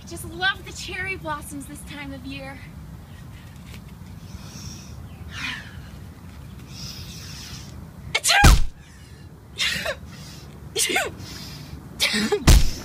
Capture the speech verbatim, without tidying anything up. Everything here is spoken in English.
just love the cherry blossoms this time of year. Achoo!